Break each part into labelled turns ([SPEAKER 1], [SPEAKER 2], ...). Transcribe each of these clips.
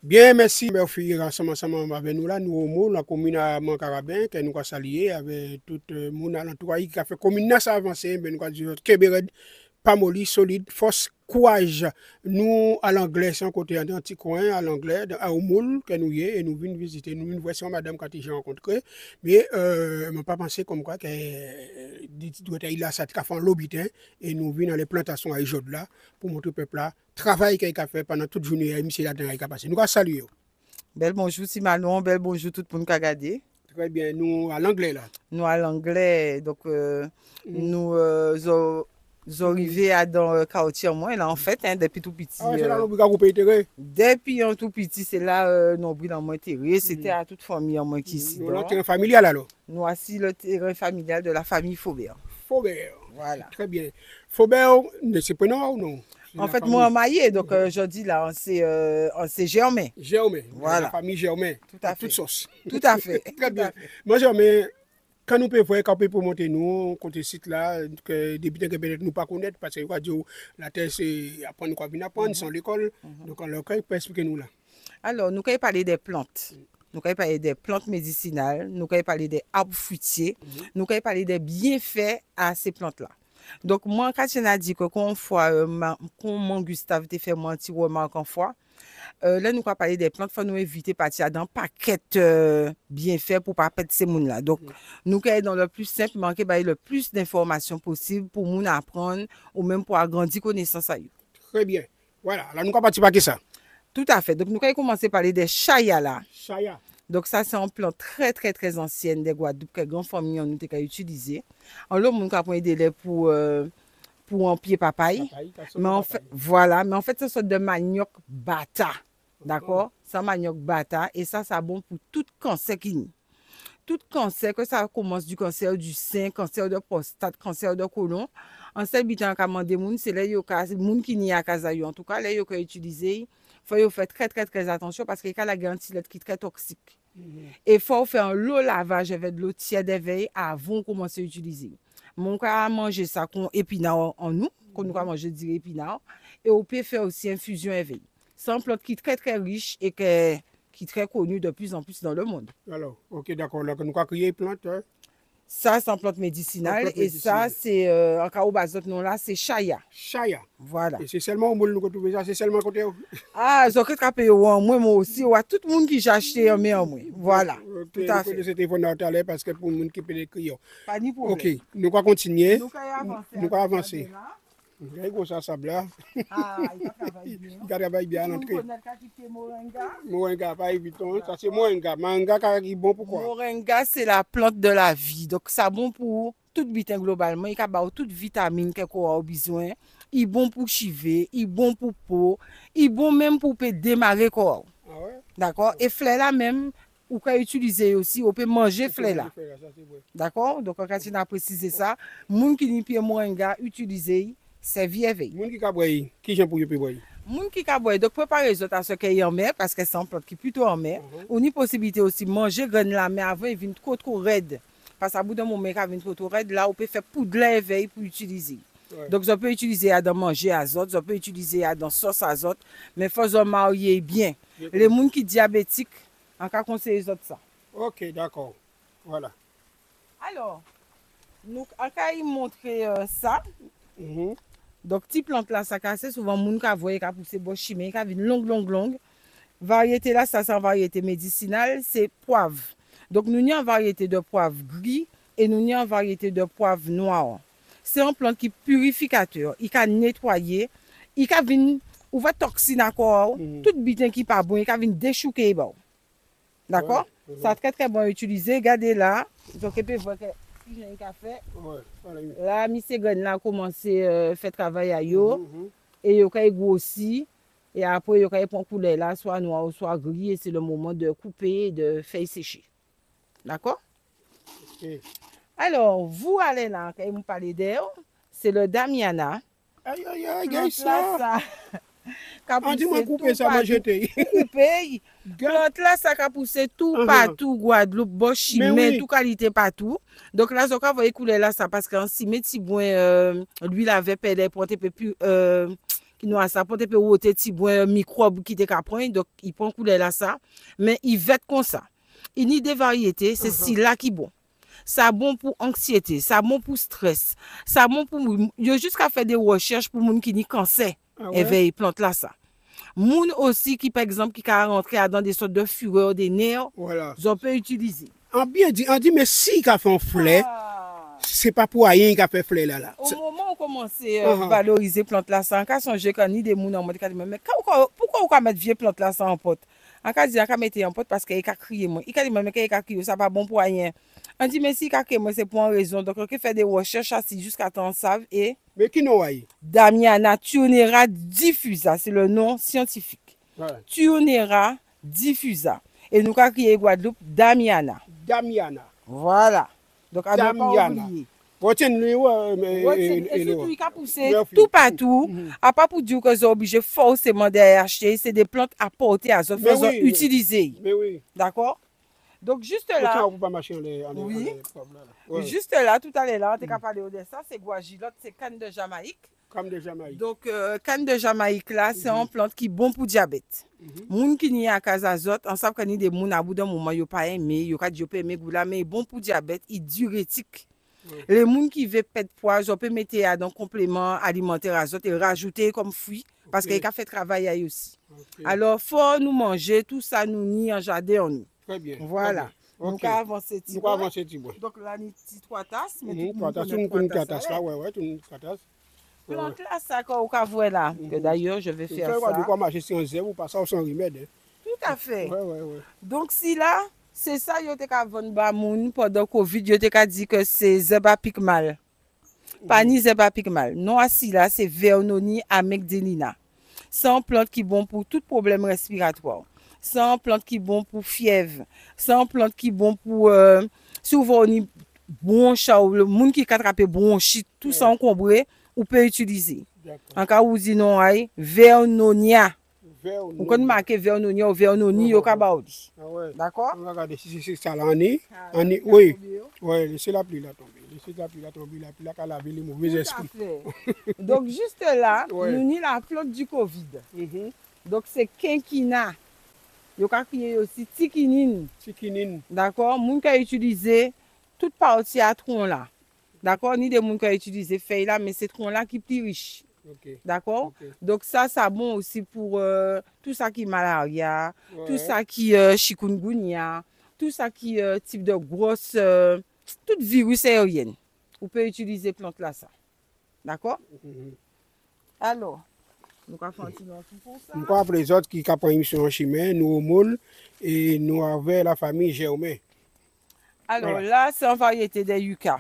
[SPEAKER 1] Bien, merci. Merci ensemble avec nous là, nous au monde, la commune à Mancarabin, que nous avons salué avec tout le monde à l'entourage qui a fait commune ça avancé, mais nous avons dit Québec, pas molli, solide, force, courage. Nous, à l'anglais, c'est un côté un petit coin, à l'anglais, à Oumoul, que nous y est, et nous venons visiter. Nous venons voir ça, madame, quand j'ai rencontré. Mais, je n'ai pas pensé comme quoi, que, doit être là, ça a fait un lobitin, et nous venons dans les plantations à Ijod là, pour montrer au peuple là, travail qu'il a fait pendant toute journée, monsieur là-dedans, il a passé. Nous allons saluer.
[SPEAKER 2] Bel bonjour Simanon, bel bonjour tout le monde qui a regardé.
[SPEAKER 1] Très bien, nous à l'anglais là.
[SPEAKER 2] Nous à l'anglais, donc nous arrivés à dans le quartier moi là en fait hein, depuis tout petit.
[SPEAKER 1] Ah, c'est là nous avons intérêt.
[SPEAKER 2] Depuis un tout petit, c'est là nous avons intérêt. C'était à toute famille en moi qui ici.
[SPEAKER 1] Nous avons un terrain familial alors.
[SPEAKER 2] Nous assis le terrain familial de la famille Faubert.
[SPEAKER 1] Faubert.
[SPEAKER 2] Voilà.
[SPEAKER 1] Très bien. Faubert, c'est prénom ou non?
[SPEAKER 2] En fait, moi, marié, donc je dis là, on s'est Germain.
[SPEAKER 1] Germain.
[SPEAKER 2] Voilà.
[SPEAKER 1] La famille Germain.
[SPEAKER 2] Tout à fait.
[SPEAKER 1] Toute sauce.
[SPEAKER 2] Tout à fait.
[SPEAKER 1] Très bien. Moi, Germain, quand nous pouvons voir, quand nous pouvons monter nous, côté site là, que des bitins que peut-être nous pas connaître, parce que la terre, c'est apprendre quoi bien apprendre, sans l'école. Donc, alors, quand il peut expliquer nous là?
[SPEAKER 2] Alors, nous allons parler des plantes. Nous allons parler des plantes médicinales. Nous allons parler des arbres fruitiers. Nous allons parler des bienfaits à ces plantes-là. Donc, moi, quand je dit que quand mon Gustave t'a fait mon petit remarque en fois, là, nous allons parler des plantes, il faut nous éviter de partir dans un paquet bienfaits pour ne pas perdre ces mouns-là. Donc, nous allons dans le plus simple, manquer le plus d'informations possible pour nous apprendre ou même pour agrandir connaissance à eux.
[SPEAKER 1] Très bien. Voilà, là, nous allons partir par ça.
[SPEAKER 2] Tout à fait. Donc, nous allons commencer par parler des chaya là.
[SPEAKER 1] Chaya.
[SPEAKER 2] Donc, ça, c'est une plante très, très, très ancienne des Guadeloupe que grand famille nous avons utilisé. En l'autre, nous avons des délais pour un pied papaye. Mais en fait, voilà. Mais en fait, c'est une sorte de manioc bata. D'accord? C'est un manioc bata. Et ça bon pour tout cancer qui n'y. Tout cancer, que ça commence du cancer du sein, cancer de prostate, cancer de côlon. En ce bitan qu'a demandé moun, c'est là yo ka moun qui n'y a kazayo. En tout cas, là yo ka utiliser, faut faire très très très attention parce qu'il y a la garantie qui est très toxique. Et il faut faire un lot lavage avec de l'eau tiède d'éveil avant de commencer à utiliser. Mon cas manger ça con épinard en nous, qu'on nous manger du épinard et on peut faire aussi infusion éveil. C'est une plante qui est très très riche et qui est très connue de plus en plus dans le monde.
[SPEAKER 1] Alors, ok, d'accord. Là, nous avons créé plante. Hein?
[SPEAKER 2] Ça, c'est une plante médicinale. Et ça, c'est, en cas où bazot non là, c'est chaya.
[SPEAKER 1] Chaya.
[SPEAKER 2] Voilà.
[SPEAKER 1] Et c'est seulement au monde nous trouver ça, c'est seulement côté.
[SPEAKER 2] Ah, je vais attraper moi aussi. Tout le monde qui j'ai acheté en moi. Voilà. Tout à fait.
[SPEAKER 1] C'était fondamental parce que pour le monde qui peut l'écrire.
[SPEAKER 2] Pas ni problème.
[SPEAKER 1] Ok, nous allons continuer.
[SPEAKER 2] Nous
[SPEAKER 1] allons avancer. Il y a un sable là.
[SPEAKER 2] Ah, il
[SPEAKER 1] travaille bien à l'entrée.
[SPEAKER 2] Moringa.
[SPEAKER 1] Moringa, pas évident. Ça, c'est moringa. Moringa, qui est bon pour quoi?
[SPEAKER 2] Moringa, c'est la plante de la vie. Donc, c'est bon pour toute vitamine globalement. Il y a toute vitamine qu'on a besoin. Il est bon pour chiver, il est bon pour peau, il est bon même pour démarrer corps.
[SPEAKER 1] Ah ouais?
[SPEAKER 2] D'accord? Et fleur là même, on peut utiliser aussi, on peut manger fleur là. D'accord? Donc, on continue à préciser ça. Moun qui n'y peut moringa, utiliser. C'est vieille.
[SPEAKER 1] Moun qui ka boy, qui j'aime pour y boy.
[SPEAKER 2] Moun qui ka boy, donc préparer les autres à ce qu'il y a en mer parce que c'est un plante qui est plutôt en mer. On a possibilité aussi de manger graine la mer avant il vient trop raide. Parce qu'à bout d'un moment il vient trop raide là on peut faire poudre éveil pour utiliser. Ouais. Donc je peux utiliser à dans manger azote, je peux utiliser à dans sauce azote, mais faut se marier bien. Les moun qui diabétiques en cas conseiller les autres ça.
[SPEAKER 1] OK, d'accord. Voilà.
[SPEAKER 2] Alors nous en cas il montrer ça. Donc, petite plante là, ça casse souvent, moun ka voye ka pousse bo chimé, ka vin longue. Variété là, ça c'est une variété médicinale, c'est poivre. Donc, nous avons une variété de poivre gris et nous avons une variété de poivre noir. C'est une plante qui est purificateur, il can nettoyer, il can vin ouvrir toxine à corps, tout bitin qui pas bon, il can vin déchouquer bon. D'accord? Ça très très bon utiliser, regardez là, donc vous pouvez voir que j'ai un café. Là, monsieur Gren a commencé à faire travail à yo. Et yo kay grossi. Et après, yo kay prendre couleur là, soit noir ou soit gris. Et c'est le moment de couper et de faire sécher. D'accord? Okay. Alors, vous allez là, quand vous parlez d'elle, c'est le Damiana.
[SPEAKER 1] Aïe, ça.
[SPEAKER 2] On
[SPEAKER 1] dit moi couper ça, moi jeter.
[SPEAKER 2] Couper. Plante là, ça a poussé tout partout, Guadeloupe, boche, mais tout qualité partout. Donc là, ça va couler là, ça parce qu'en si met si bon, lui, il avait perdu pour plus qui nous a ça pour te peut ôter petit bois microbe qui te prend donc il prend couleur là ça mais il va être comme ça. Il y a des variétés, c'est si là qui bon. Ça bon pour anxiété, ça bon pour stress, ça bon pour yo jusqu'à faire des recherches pour moun qui ni cancer. Éveille plante là ça. Moun aussi qui par exemple qui a rentré dans des sortes de fureur des nerfs,
[SPEAKER 1] Voilà.
[SPEAKER 2] on peut utiliser.
[SPEAKER 1] On dit mais si qu'a fait un fleur, c'est pas pour rien qu'a fait fleur là.
[SPEAKER 2] Au moment où on commence à valoriser plante là ça, on a songé qu'on ni des moun en mode mais pourquoi on mettre vieux plante là ça en pot? On a dit on mettre en pot parce qu'il a crié moi. Il a dit mais qu'il a crié ça pas bon pour rien. On dit mais si il a crié moi c'est pour une raison. Donc on fait des recherches assis jusqu'à temps savent et
[SPEAKER 1] mais qui non aïe?
[SPEAKER 2] Damiana Thionera diffusa, c'est le nom scientifique.
[SPEAKER 1] Ouais.
[SPEAKER 2] Thionera diffusa. Et nous avons crié Guadeloupe Damiana.
[SPEAKER 1] Damiana.
[SPEAKER 2] Voilà. Donc, à ne pas
[SPEAKER 1] Damiana.
[SPEAKER 2] oublier. Et surtout, il a poussé tout partout. À pas pour dire que vous êtes obligé forcément d'acheter. C'est des plantes à porter à eux, faisant utiliser.
[SPEAKER 1] Mais oui.
[SPEAKER 2] D'accord? Donc, juste là.
[SPEAKER 1] Oui.
[SPEAKER 2] Juste là, tout à l'heure, on a parlé de ça. C'est guajilote, c'est canne de Jamaïque.
[SPEAKER 1] Canne de Jamaïque.
[SPEAKER 2] Donc, canne de Jamaïque là, c'est une plante qui est bon pour diabète. Moun qui n'y a qu'à azote, on sait qu'il y a des moun à bout d'un moment, ils pas aimé, ils pas aimé goula, mais bon pour diabète, il diurétique. Les moun qui veulent perdre poids, ils peuvent mettre dans complément alimentaire azote et rajouter comme fruit parce qu'il a fait travail aussi. Alors, faut nous manger tout ça nous ni en jardin en nous.
[SPEAKER 1] Très bien.
[SPEAKER 2] Voilà. Donc, avancer
[SPEAKER 1] petit bois.
[SPEAKER 2] Donc là, il y a 3 tasses.
[SPEAKER 1] Trois tasses, une tasses là, ouais, une tasses.
[SPEAKER 2] Plante là, ça qu'on voit là. D'ailleurs, je vais faire ça.
[SPEAKER 1] Tu peux marcher sans zéro, pas ça sans remède.
[SPEAKER 2] Tout à fait.
[SPEAKER 1] Ouais.
[SPEAKER 2] Donc, si là, c'est ça, yo te ka vendre ba moun pendant Covid, yo te ka dit que c'est zeba pikmal. Pas ni zeba pikmal. Non, assis là, c'est Vernonia amygdalina. C'est une plante qui est bon pour tout problème respiratoire. C'est une plante qui est bon pour fièvre. C'est une plante qui est bon pour souvent ni bronche ou le monde qui attrape bronchite, tout ça encombré, ou peut utiliser. En cas où dit non ay Vernonia. On connaît marqué Vernonia ou Vernoni au Kabaoudi. D'accord?
[SPEAKER 1] On va regarder si c'est ça là oui. Oui, laissez la pluie là tomber. Laissez la pluie là tomber, la pluie là qu'à laver les mauvais esprits.
[SPEAKER 2] Donc juste là, nous avons la plante du Covid. Donc c'est quinquina. Il y a aussi tiquinine. D'accord? Moun qui a utilisé toute partie à tronc là. D'accord? Ni des moun qui a utilisé feuille là, mais c'est tronc là qui est plus riche. D'accord? Donc ça bon aussi pour tout ça qui est malaria, tout ça qui est chikungunya, tout ça qui est type de grosse, tout virus aérien. Vous pouvez utiliser plante là ça. D'accord? Alors, nous allons faire un petit pour ça.
[SPEAKER 1] Nous avons les autres qui ont une en chimie, nous au moule et nous avons la famille Germain.
[SPEAKER 2] Alors là, c'est en variété des yucca.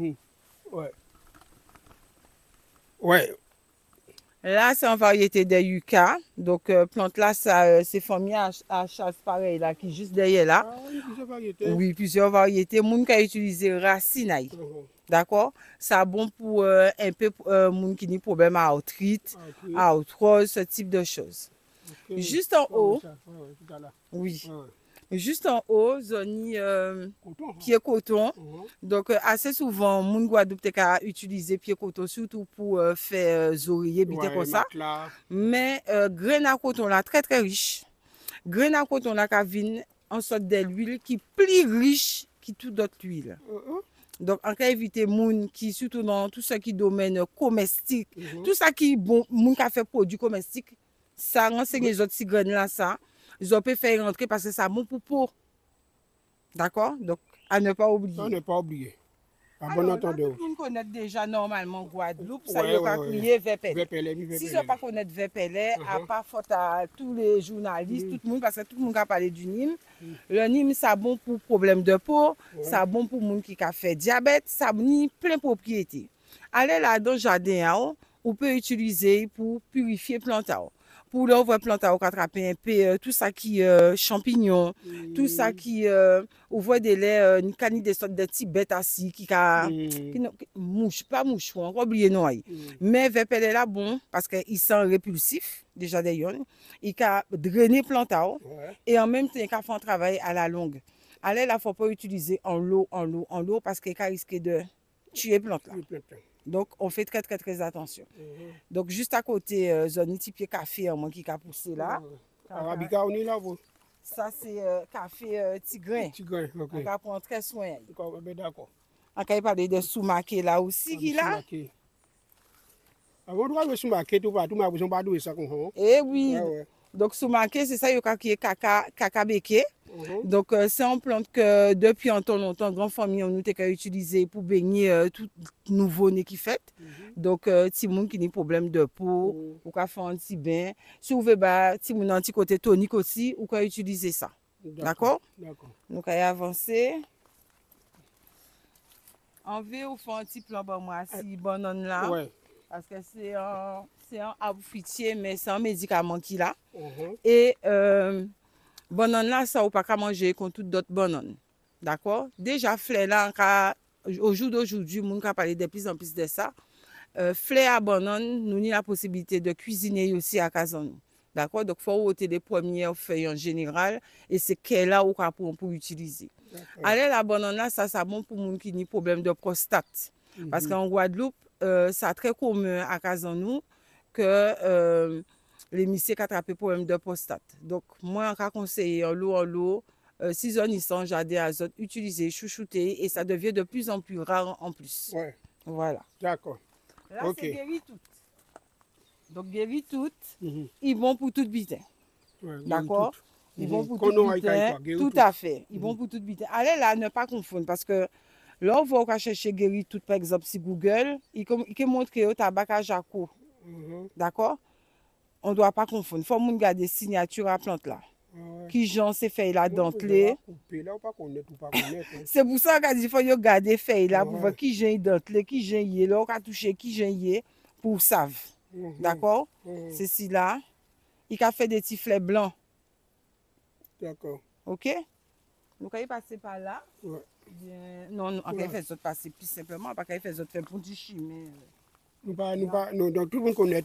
[SPEAKER 1] Ouais.
[SPEAKER 2] Là, c'est en variété des yucca. Donc, plante là, c'est famille à chasse pareil là, qui est juste derrière là.
[SPEAKER 1] Plusieurs variétés.
[SPEAKER 2] Oui, plusieurs variétés. Moun qui a utilisé racine. D'accord? Ça bon pour un peu moun qui a problème à arthrite, à arthrose, ce type de choses. Juste en haut. Oui. Juste en haut, zone pied coton. Donc, assez souvent, moun Guadeloupe a utilisé pied coton, surtout pour faire oreiller, comme ça. Mais graine à coton là, très très riche. Graine à coton là, qui en sorte de l'huile qui est plus riche que toute d'autres huiles. Donc, on peut éviter moun qui, surtout dans tout ce qui est domaine comestique, tout ça qui est bon, moun qui a fait produits comestiques, ça renseigne les autres graines là, ça. Ils ont pu faire rentrer parce que ça bon pour peau. D'accord? Donc, à ne pas oublier.
[SPEAKER 1] À ne pas oublier. À
[SPEAKER 2] bon entendeur. Tout le monde connaît déjà normalement Guadeloupe, ça y a pas crié Vepele. Si je ne pas connaître Vepele, à part faute à tous les journalistes, tout le monde, parce que tout le monde a parlé du Nîmes. Le Nîmes, ça bon pour problème de peau, ça bon pour monde qui a fait diabète, ça ni plein propriétés. Allez là dans le jardin, on peut utiliser pour purifier plantes. Pour l'ouvre plante à attraper un peu tout ça qui champignons, tout ça qui ouvre des laits, une canne des sortes de petits bêtes assis qui mouche, pas moucheron, oubliez non. Mais Vepele est là bon parce qu'il sent répulsif déjà des yon, il a drainé plante et en même temps il a fait un travail à la longue. Alors là, faut pas utiliser en l'eau parce qu'il risque de tuer plante là. Donc, on fait très, très, très attention. Donc, juste à côté, zone type café, moi qui a poussé là.
[SPEAKER 1] Arabica, on est là, vous.
[SPEAKER 2] Ça, c'est café tigrin.
[SPEAKER 1] Tigrin, ok.
[SPEAKER 2] On prend très soin.
[SPEAKER 1] D'accord.
[SPEAKER 2] On peut parler de soumaké là aussi, qui là.
[SPEAKER 1] Avant de soumaké, tout partout, mais vous pas doué ça comme ça.
[SPEAKER 2] Eh oui. Donc, soumaké, c'est ça, il y a qui est caca béqué. Donc, c'est une plante que depuis un temps longtemps, grande famille, on nous a utilisé pour baigner tout nouveau-né qui fait. Donc, si moun qui a des problèmes de peau, ou qui fait un petit bain. Si vous voulez, si vous avez un petit côté tonique aussi, vous pouvez utiliser ça. D'accord?
[SPEAKER 1] D'accord.
[SPEAKER 2] Donc, on va avancer. En V, on fait un petit plan pour moi, si banane là.
[SPEAKER 1] Ouais.
[SPEAKER 2] Parce que c'est un arbre fruitier, mais c'est un médicament qu'il a. Et banane là, ça, on ne peut pas manger comme toutes d'autres bananes. D'accord? Déjà, fleur là, au jour d'aujourd'hui, on a parlé de plus en plus de ça. Fleur à banane, nous avons la possibilité de cuisiner aussi à Kazan. D'accord? Donc, il faut ôter les premières feuilles en général. Et c'est qu'elle là pour utiliser. Allez, la banane là, ça, c'est bon pour les gens qui ont des problèmes de prostate. Parce qu'en Guadeloupe, c'est très commun à Kazan que les messieurs qui attrapent des problèmes de prostate. Donc, moi, je conseille en l'eau, 6 heures Nissan, jardin azote, utiliser, chouchouter, et ça devient de plus en plus rare en plus.
[SPEAKER 1] Ouais.
[SPEAKER 2] Voilà.
[SPEAKER 1] D'accord.
[SPEAKER 2] Là, c'est guéri tout. Donc, guéri tout, ils vont pour tout bitin.
[SPEAKER 1] Ouais,
[SPEAKER 2] d'accord? Ils vont pour tout bitin. Tout à fait. Ils vont pour tout bitin. Allez là, ne pas confondre, parce que là, on va chercher guéri tout, par exemple, sur Google, il montre que tabac à Jaco. D'accord? On ne doit pas confondre. Il faut que garder signature à plante là. Qui j'en ces feuilles là dentelées. C'est pour ça qu'il faut garder feuilles là pour voir qui j'ai dentelé, qui j'ai yé, là, on a touché, qui j'ai yé, pour savent. D'accord? C'est ci là. Il a fait des petits fleurs blancs.
[SPEAKER 1] D'accord.
[SPEAKER 2] Ok? Donc, il passer par là. Non, on va faire ça passer plus simplement, pas qu'il fait ça faire pour du chimie.
[SPEAKER 1] Donc, tout le monde connaît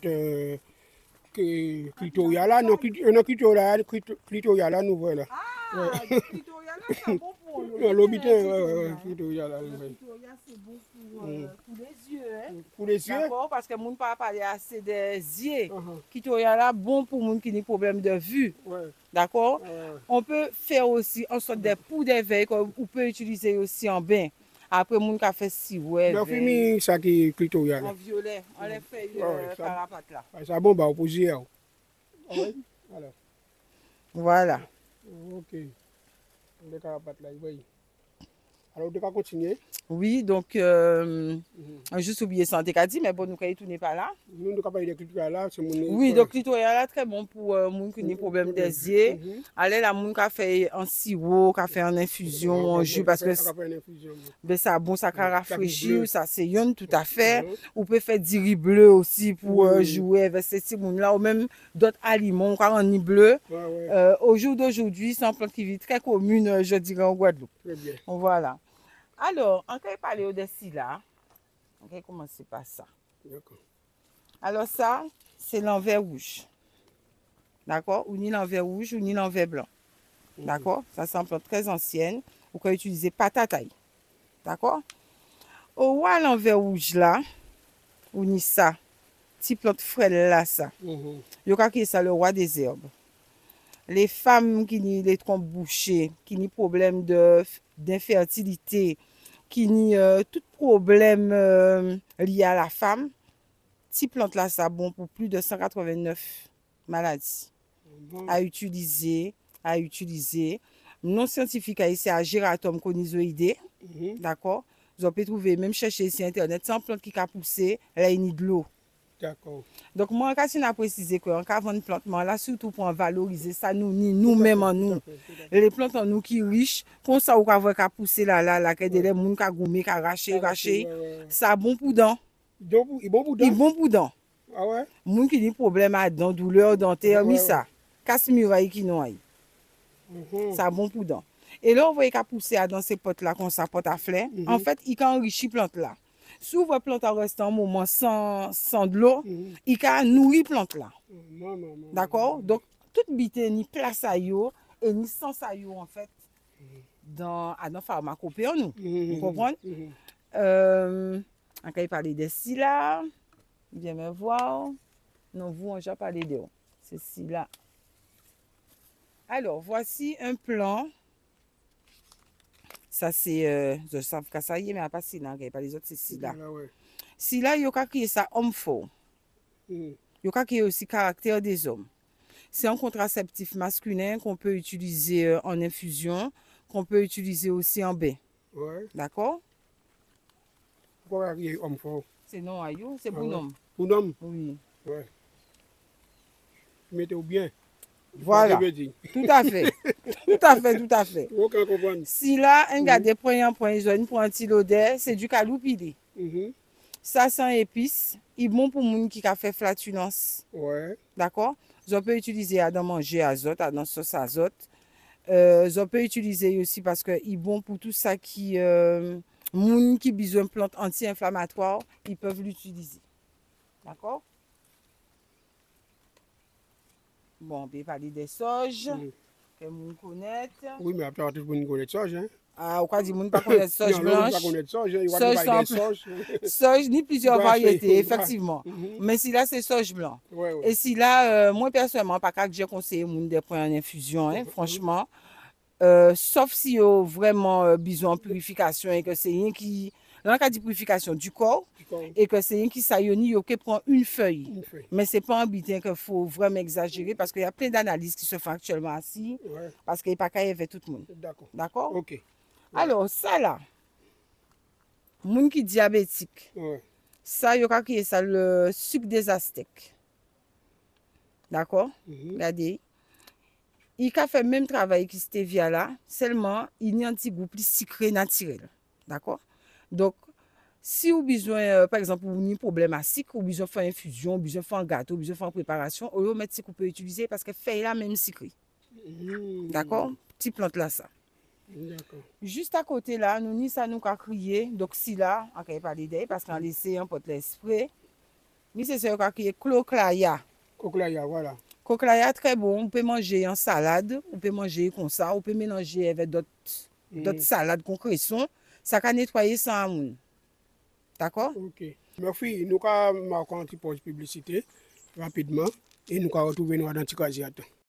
[SPEAKER 1] Clitoria là, non, Clitoria là, nous voilà.
[SPEAKER 2] Ah, Clitoria là, c'est bon pour nous.
[SPEAKER 1] L'hôpital, Clitoria là.
[SPEAKER 2] Clitoria, c'est bon pour les yeux. Hein?
[SPEAKER 1] Pour les yeux?
[SPEAKER 2] D'accord, parce que moun pas parler assez des yeux. Clitoria là, bon pour moun qui a des problèmes de vue. D'accord? On peut faire aussi en sorte des poudres d'éveil qu'on peut utiliser aussi en bain. Après, moun qui a fait si ouais.
[SPEAKER 1] On fait ça qui est Clitoria là.
[SPEAKER 2] En violet, on les fait carapate là.
[SPEAKER 1] Ça bon, bah, opposé.
[SPEAKER 2] Voilà.
[SPEAKER 1] Ok. On est carapate là, oui. Alors, on va continuer.
[SPEAKER 2] Oui, donc, juste oublié ça, on t'a dit, mais bon, nous, quand tout n'est pas là.
[SPEAKER 1] Nous, nous parler de Clitoria là, c'est mon.
[SPEAKER 2] Oui, donc, Clitoria là, très bon pour les gens qui ont des problèmes des yeux. Allez, la moun qui a fait en sirop, qui a fait en infusion, en jus, parce que ben, ça bon, ça rafraîchit, ça c'est tout à fait. On peut faire du riz bleu aussi pour jouer avec ces petits moun là, ou même d'autres aliments, on a en riz bleu. Au jour d'aujourd'hui, c'est une plante qui vit très commune, je dirais, en Guadeloupe.
[SPEAKER 1] Très bien.
[SPEAKER 2] Voilà. Alors, on va parler au-dessus là. On va commencer par ça. Alors ça, c'est l'envers rouge. D'accord? Ou ni l'envers rouge ou ni l'envers blanc. D'accord? Ça, c'est une plante très ancienne. Vous pouvez utiliser patataï. D'accord? Au roi l'envers rouge là, ou ni ça, petite plante frêle là, ça. Il y a ça le roi des herbes. Les femmes qui ont les trompes bouchées, qui ont des problèmes d'infertilité, qui ont tout problème lié à la femme, cette plante là, ça bon pour plus de 189 maladies à utiliser. Non scientifique ici à Geratum conizoïdé, d'accord? Vous pouvez trouver, même chercher sur internet, c'est une plante qui a poussé, là il y a de l'eau.
[SPEAKER 1] D'accord.
[SPEAKER 2] Donc, moi, quand je précisé qu'en avant une plante, là, surtout pour valoriser ça, nous-mêmes en nous. Les plantes en nous qui riches, comme ça, on va voir pousser là, que des gens qui ont gommé, qui ont arraché, ça bon pour dents.
[SPEAKER 1] Il bon pour dents?
[SPEAKER 2] Il bon pour dents.
[SPEAKER 1] Ah ouais?
[SPEAKER 2] Moun qui a des problèmes à dents, douleur dentaire, mis ça. Casse-muraille qui noie. Ça bon pour dents. Et là, on voit qu'il pousser dans ces potes-là, comme ça, pote à fleurs. En fait, il a enrichi plante là. Si vous voyez plante reste un moment sans de l'eau, il a nourri plante là. D'accord? Donc, toute bite ni place à yo et ni sens à yo en fait dans la pharmacopée en nous. Vous comprenez? On va parler de ci là. Viens me voir. Non, vous, on va parler de c'est ci là. Alors, voici un plan. Ça, c'est, je sais que ça y est, mais pas si là, pas les autres, c'est ci là. Si là, il y a qui ça homme fort. Il y a qui aussi caractère des hommes. C'est un contraceptif masculin qu'on peut utiliser en infusion, qu'on peut utiliser aussi en bain.
[SPEAKER 1] Ouais.
[SPEAKER 2] D'accord?
[SPEAKER 1] Pourquoi il y a homme fort?
[SPEAKER 2] C'est non, aïe, c'est pour homme.
[SPEAKER 1] Pour homme?
[SPEAKER 2] Oui.
[SPEAKER 1] Ouais. Mettez-vous bien.
[SPEAKER 2] Voilà. Tout à fait. Tout à fait, tout à fait.
[SPEAKER 1] Aucun comprendre.
[SPEAKER 2] Si là, on garde des points jaune pour un petit l'odeur, c'est du caloupilé. Ça, sans épices, il est bon pour les gens qui a fait flatulence.
[SPEAKER 1] Ouais.
[SPEAKER 2] D'accord? On peut utiliser à dans manger azote, à dans sauce azote. On peut utiliser aussi parce que il est bon pour tout ça qui moun qui besoin de plantes anti-inflammatoires, ils peuvent l'utiliser. D'accord? Bon, on peut parler des sauges que moun connaît.
[SPEAKER 1] Oui, mais après tout le monde connaît sauge, hein.
[SPEAKER 2] Ah, ou quoi dit moun pas connaître sauge blanche. Sauge ni plusieurs variétés, effectivement. Mais si là c'est sauge blanc. Et si là, moi personnellement, pas que j'ai conseillé moun de prendre en infusion, hein, franchement. Sauf si y a vraiment besoin de purification et que c'est rien qui. Dans le cas de purification du corps, et que c'est rien qui s'aïonne, il prend une feuille. Mais ce n'est pas un butin qu'il faut vraiment exagérer parce qu'il y a plein d'analyses qui se font actuellement assis. Parce qu'il n'y a pas qu'à y avoir tout le monde. D'accord?
[SPEAKER 1] Ok.
[SPEAKER 2] Alors, ça là, moun qui est diabétique, ça, il y a ça, le sucre des Aztèques. D'accord? Regardez. Il a fait le même travail que stevia là, seulement il y a un petit goût plus sucré naturel. D'accord? Donc, si vous avez besoin, par exemple, vous avez un problème à sucre, vous avez besoin de faire infusion, vous avez besoin de faire un gâteau, vous avez besoin de faire une préparation, vous pouvez mettre ce que vous pouvez utiliser parce que fait la même sucré. D'accord? Petite plante là, ça. Juste à côté là, nous ni ça nous a crié, donc si là, on ne va pas l'aider parce qu'on a laissé un pot l'esprit. Ni c'est ça qu'on a crié Cloclaya.
[SPEAKER 1] Cloclaya, voilà.
[SPEAKER 2] Cloclaya très bon, on peut manger en salade, on peut manger comme ça, on peut mélanger avec d'autres salades qu'on cresson, ça va nettoyer sans amour. D'accord?
[SPEAKER 1] Ok. Merci, nous allons marquer un petit peu de publicité rapidement et nous allons retrouver nous dans le petit